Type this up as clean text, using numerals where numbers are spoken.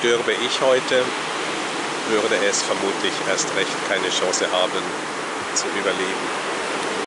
stürbe ich heute, würde es vermutlich erst recht keine Chance haben zu überleben.